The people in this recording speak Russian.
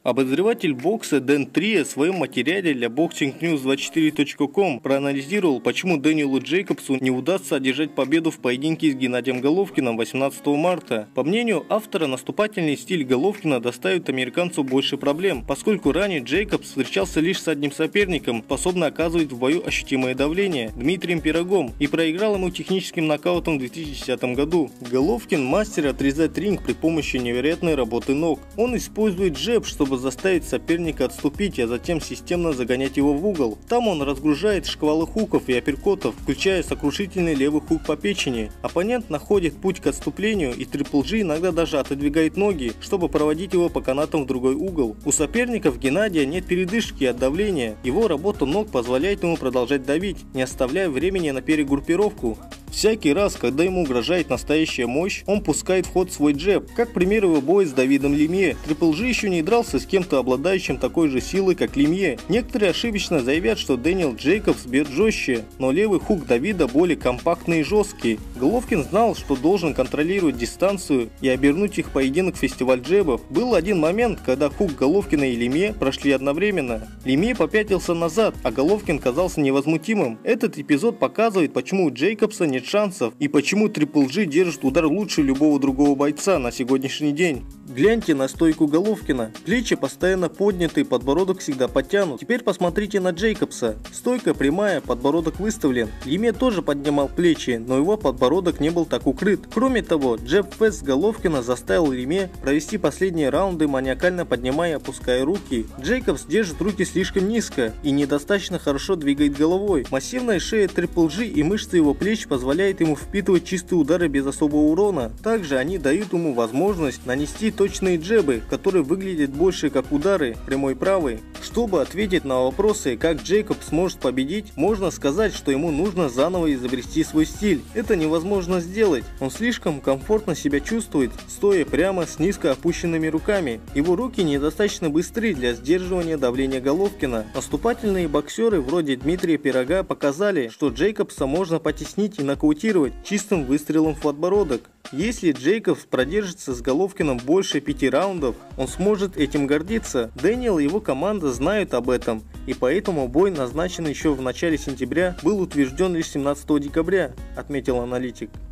Обозреватель бокса Дэн Трия в своем материале для boxingnews24.com проанализировал, почему Дэниелу Джейкобсу не удастся одержать победу в поединке с Геннадием Головкиным 18 марта. По мнению автора, наступательный стиль Головкина доставит американцу больше проблем, поскольку ранее Джейкобс встречался лишь с одним соперником, способным оказывать в бою ощутимое давление – Дмитрием Пирогом, и проиграл ему техническим нокаутом в 2010 году. Головкин – мастер отрезать ринг при помощи невероятной работы ног. Он использует джеб, чтобы заставить соперника отступить, а затем системно загонять его в угол. Там он разгружает шквалы хуков и апперкотов, включая сокрушительный левый хук по печени. Оппонент находит путь к отступлению, и Triple G иногда даже отодвигает ноги, чтобы проводить его по канатам в другой угол. У соперников Геннадия нет передышки от давления. Его работа ног позволяет ему продолжать давить, не оставляя времени на перегруппировку. Всякий раз, когда ему угрожает настоящая мощь, он пускает в ход свой джеб, как пример его боя с Давидом Лемье. Triple G еще не дрался с кем-то, обладающим такой же силой, как Лемье. Некоторые ошибочно заявят, что Дэниел Джейкобс бьет жестче, но левый хук Давида более компактный и жесткий. Головкин знал, что должен контролировать дистанцию и обернуть их поединок в фестиваль джебов. Был один момент, когда хук Головкина и Лемье прошли одновременно. Лемье попятился назад, а Головкин казался невозмутимым. Этот эпизод показывает, почему у Джейкобса нет шансов и почему Triple G держит удар лучше любого другого бойца на сегодняшний день. Гляньте на стойку Головкина. Плечи постоянно подняты, подбородок всегда подтянут. Теперь посмотрите на Джейкобса. Стойка прямая, подбородок выставлен. Лемье тоже поднимал плечи, но его подбородок не был так укрыт. Кроме того, джеб-фест Головкина заставил Лемье провести последние раунды, маниакально поднимая и опуская руки. Джейкобс держит руки слишком низко и недостаточно хорошо двигает головой. Массивная шея Triple G и мышцы его плеч позволяют ему впитывать чистые удары без особого урона. Также они дают ему возможность нанести точные джебы, которые выглядят больше как удары, прямой правый. Чтобы ответить на вопросы, как Джейкобс сможет победить, можно сказать, что ему нужно заново изобрести свой стиль. Это невозможно сделать. Он слишком комфортно себя чувствует, стоя прямо с низко опущенными руками. Его руки недостаточно быстры для сдерживания давления Головкина. Наступательные боксеры вроде Дмитрия Пирога показали, что Джейкобса можно потеснить и нокаутировать чистым выстрелом в подбородок. Если Джейкобс продержится с Головкиным больше 5 раундов, он сможет этим гордиться. Дэниел и его команда знают об этом, и поэтому бой, назначенный еще в начале сентября, был утвержден лишь 17 декабря, отметил аналитик.